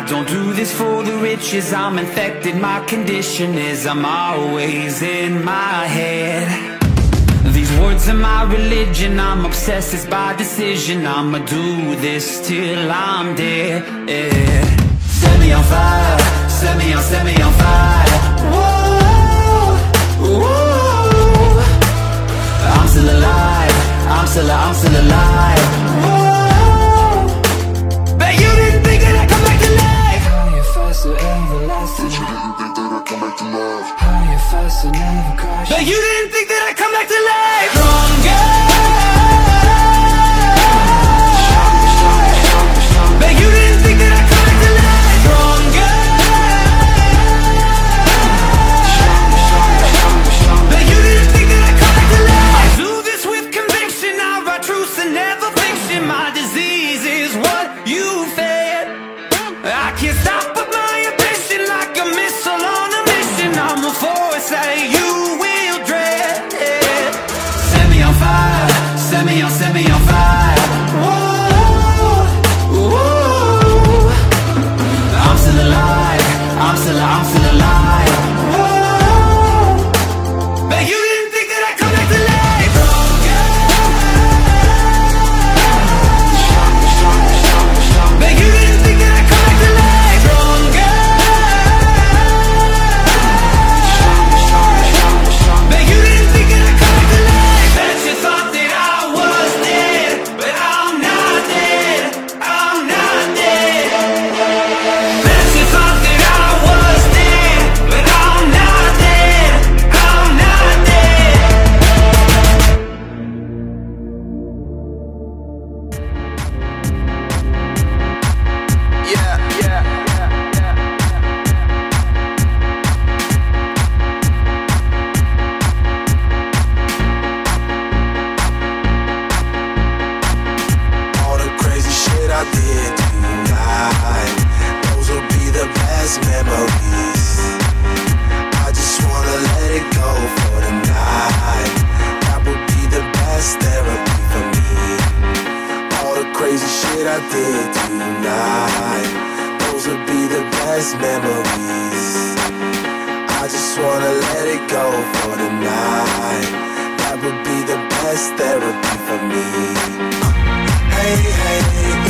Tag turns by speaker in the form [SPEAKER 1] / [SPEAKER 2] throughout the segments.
[SPEAKER 1] I don't do this for the riches, I'm infected, my condition is I'm always in my head. These words are my religion, I'm obsessed, it's by decision. I'ma do this till I'm dead. Set me on fire, set me on fire. Whoa, whoa. I'm still alive, I'm still alive. Whoa. Bet you didn't think that I'd come back to life. Higher, faster, everlasting. Bet you didn't think that I'd come back to life. Higher, faster, never crash. Bet you didn't think that I'd come back to life. Stronger. Bet you didn't think that I'd come back to life. Stronger. Bet you didn't think that I'd come back to life. I do this with conviction, I write truth and never fiction. My disease is what you fed. I can't stop but my ambition, like a missile on a mission. I'm a force that you will dread. Set me on fire, set me on fire. Whoa, whoa. I'm still alive, I'm still alive. Whoa. Bet you didn't think that I'd come back to life. Bet you didn't think that I'd come back to life. Stronger. Bet you didn't think that I'd come back to life. Bet you thought that I was dead, but I'm not dead, I'm not dead. Bet you thought that I was dead, but I'm not dead, I'm not dead.
[SPEAKER 2] All the crazy shit I did tonight, those will be the best memories. I just wanna let it go for the night. That would be the best therapy for me. All the crazy shit I did tonight, those will be the best memories. I just wanna let it go for the night. That would be the best therapy for me. Hey, hey,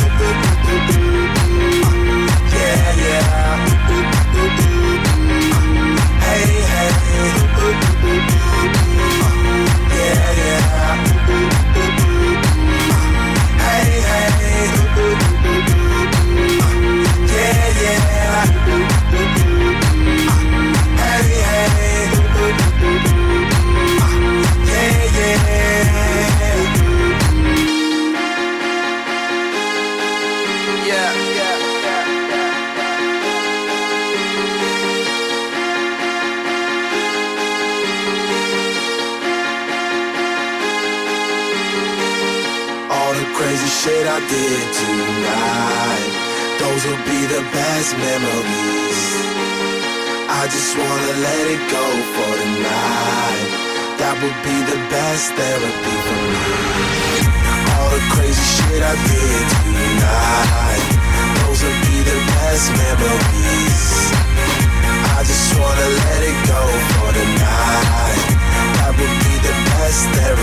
[SPEAKER 2] yeah, yeah. Hey, hey, yeah, yeah. Hey, hey, yeah, yeah. Hey, hey, yeah, yeah. All the crazy shit I did tonight, those will be the best memories. I just wanna let it go for the night. That would be the best therapy for me. All the crazy shit I did tonight, those will be the best memories. I just wanna let it go for the night. That would be the best therapy.